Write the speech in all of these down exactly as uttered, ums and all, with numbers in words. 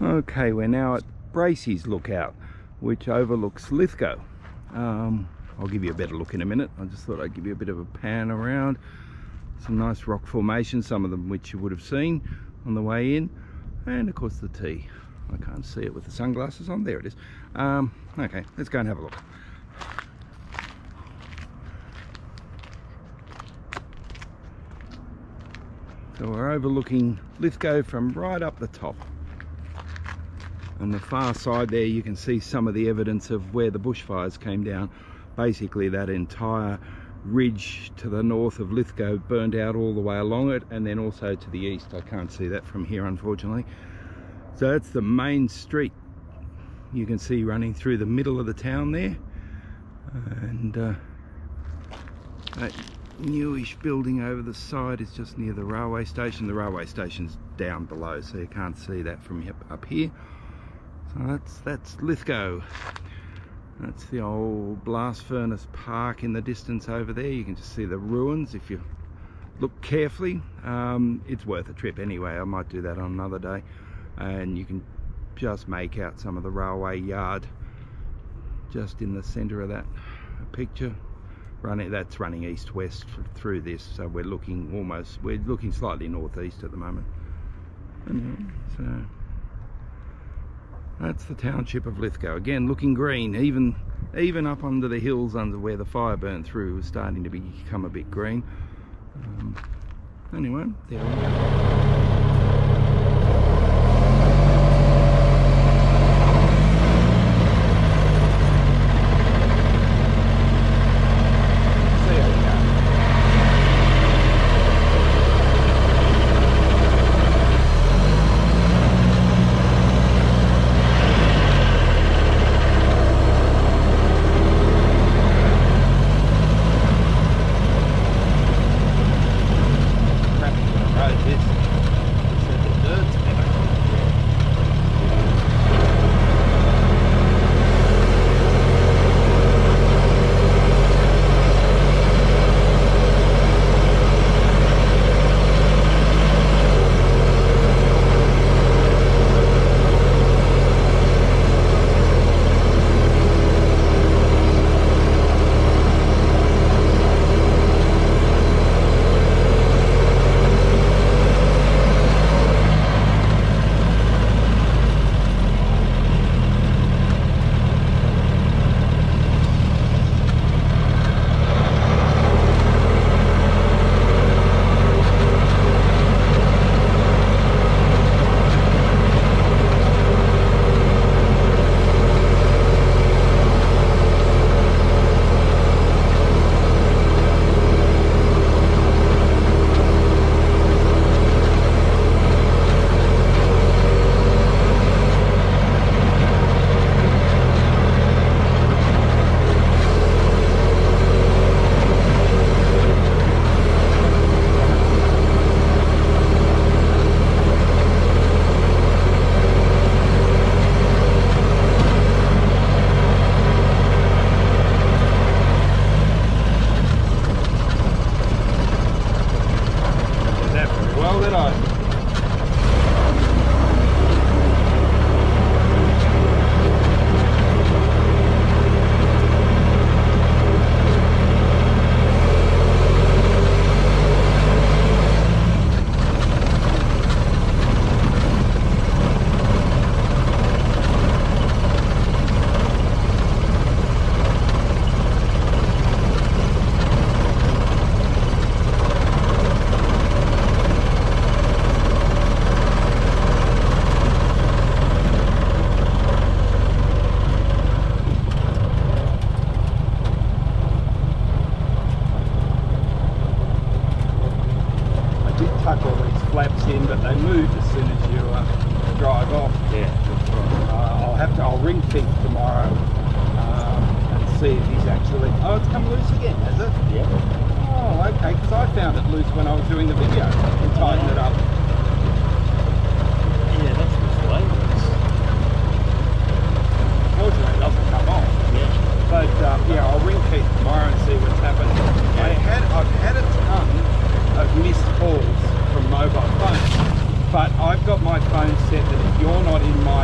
Okay, we're now at Bracey's lookout, which overlooks Lithgow. Um, I'll give you a better look in a minute. I just thought I'd give you a bit of a pan around. Some nice rock formations, some of them which you would have seen on the way in. And of course the T. I can't see it with the sunglasses on. There it is. Um, okay, let's go and have a look. So we're overlooking Lithgow from right up the top. On the far side there you can see some of the evidence of where the bushfires came down. Basically that entire ridge to the north of Lithgow burned out all the way along it, and then also to the east. I can't see that from here unfortunately. So that's the main street you can see running through the middle of the town there, and uh, that newish building over the side is just near the railway station. The railway station's down below, so you can't see that from up here. So that's that's Lithgow. That's the old blast furnace park in the distance over there. You can just see the ruins if you look carefully. Um, it's worth a trip anyway. I might do that on another day. And you can just make out some of the railway yard just in the center of that picture. Running, that's running east-west through this. So we're looking almost, we're looking slightly northeast at the moment. Anyway, so that's the township of Lithgow. Again, looking green, even even up under the hills under where the fire burned through was starting to become a bit green. Um, anyway, there we go. tuck all these flaps in, but they move as soon as you uh, drive off. Yeah, that's right. Uh, I'll have to, I'll ring Keith tomorrow um, and see if he's actually, oh, it's come loose again, has it? Yeah. Oh, okay, because I found it loose when I was doing the video and tightened it up. Yeah, that's miscellaneous. Fortunately, it doesn't come off. Yeah. But uh, yeah, I'll ring Keith tomorrow and see what's happened. Yeah. I had, I've had a ton of missed calls from mobile phones, but I've got my phone set that if you're not in my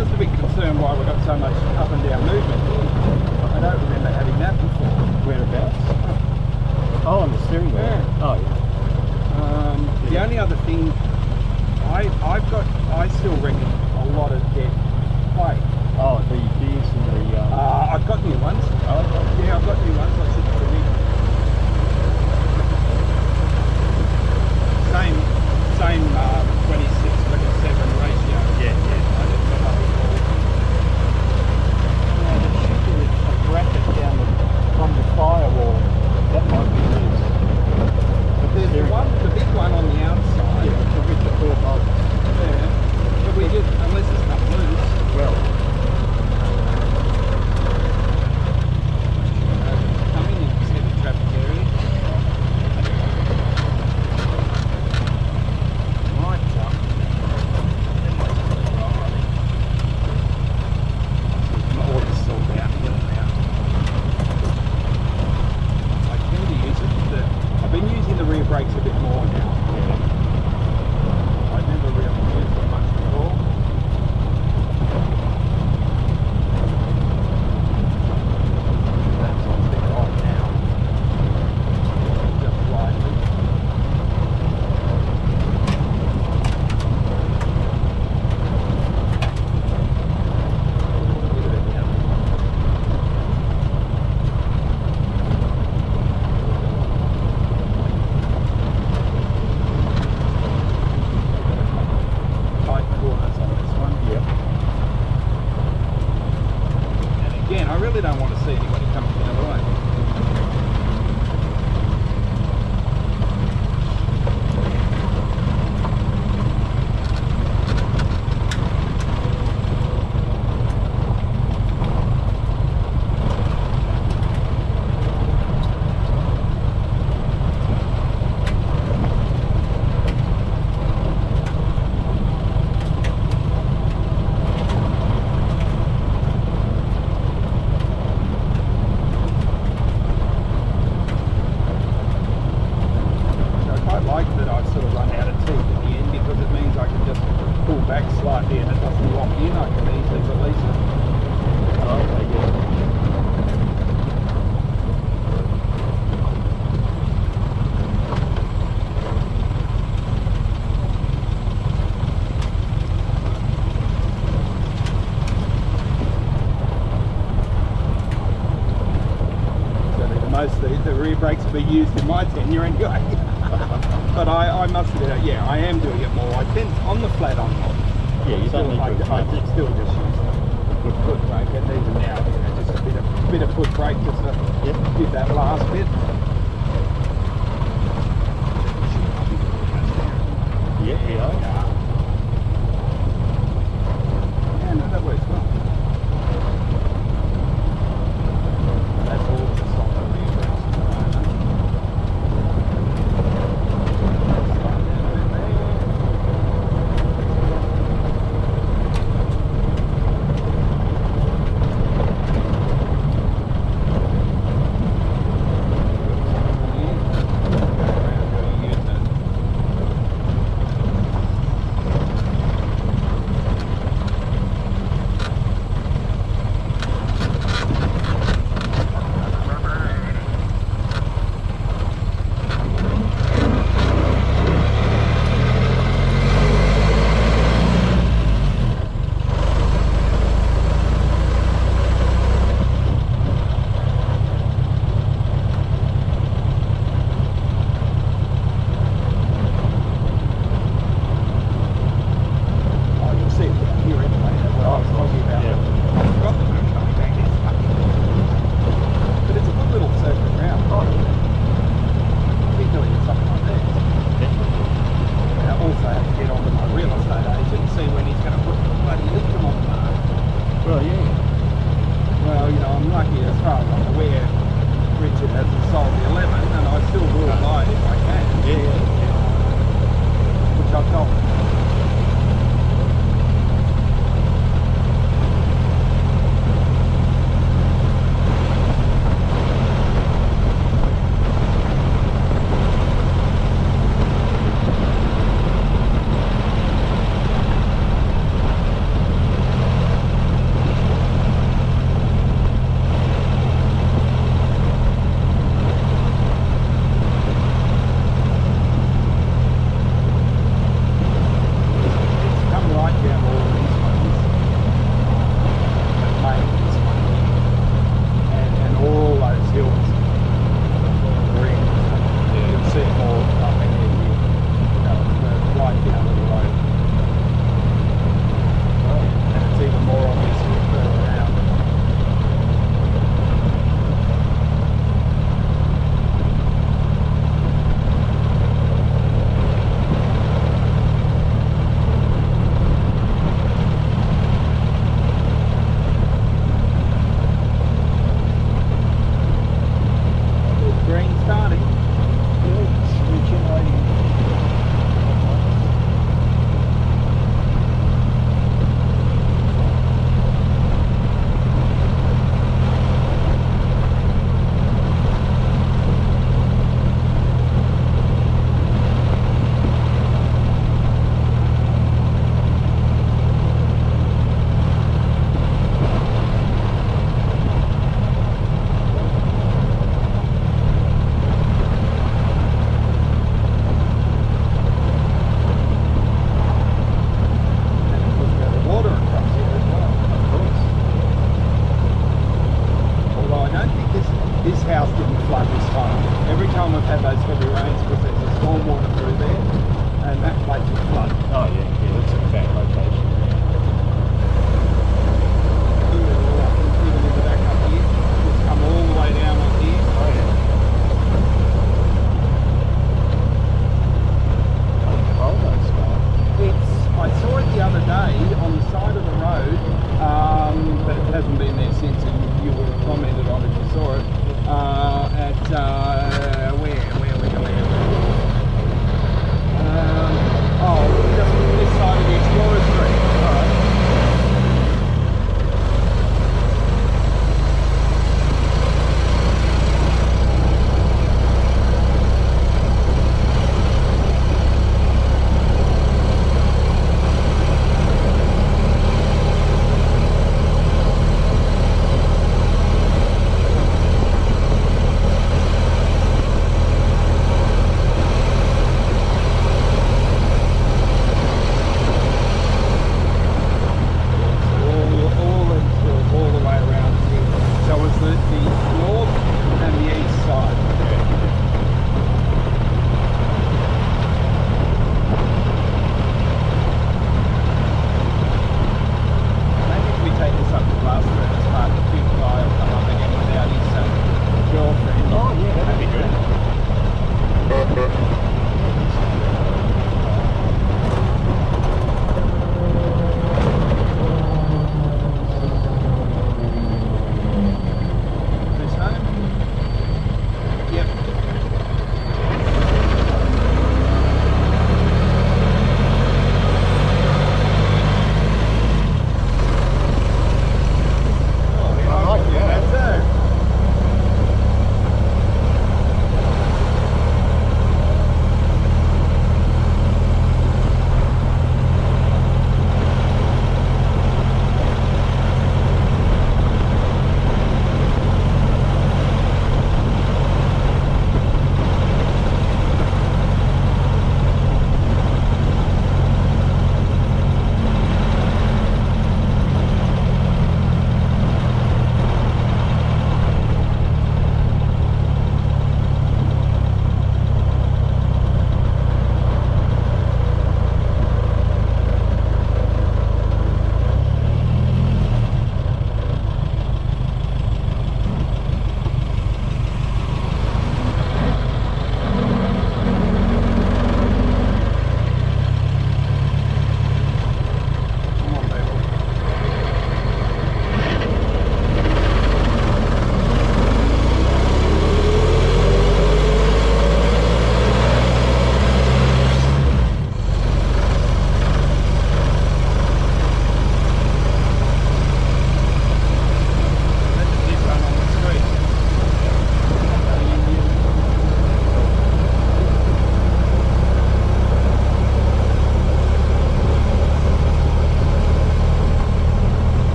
just a bit concerned why we've got so much up and down movement here. I don't remember having that before. Whereabouts? Oh, on the steering wheel. Yeah. Oh, yeah. Um, the only other thing, I, I've got, I still reckon a lot of dead plate. Oh, the gears and the... Um... Uh, I've got new ones. Oh, okay. Yeah, I've got new ones. I should put them in. Same, same uh, twenty-six, twenty-seven ratio. Yeah, yeah. I didn't put up before. Yeah, there should be a bracket down the, from the firewall. That might be loose. But there's the one, the big one on the outside. Yeah, to with the four bolts. Yeah. But we just, unless it's not loose. Well, Coming in this heavy traffic area. Might jump. All this is all downhill now. I tend to use it. The, I've been using the rear brakes a bit more now. I never really used it much before. That's on the right now. Just slightly. Tight corners on this one. yep. And again, I really don't want to see anybody coming the other way. So I quite like that I've sort of run out of teeth at the end because it means I can just pull back slightly and it doesn't lock in. I can easily release it. Oh, okay, yeah. So the most the, the rear brakes will be used in my tenure anyway. But I, I must admit, yeah, I am doing it more. I tend on the flat I'm not. Yeah, you don't need I, to I, I still just use the foot, foot brake and even now, you know, just a bit of bit of foot brake just to Yep. give that last bit. Yeah, yeah. Yeah. Yeah, no, that works well. That's all just on the rear brakes at the moment. Slide down a bit there. Go around doing a U-turn.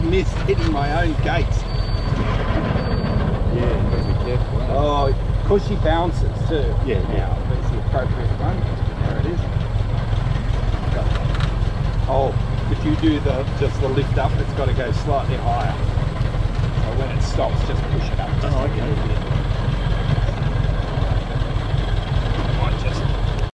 missed hitting my own gates. Yeah, you gotta be careful. eh? Oh, because she bounces too. Yeah, Now, yeah. that's the appropriate one. There it is. Oh, if you do the just the lift up, it's got to go slightly higher. So when it stops, just push it up. Just Oh, a okay. little bit.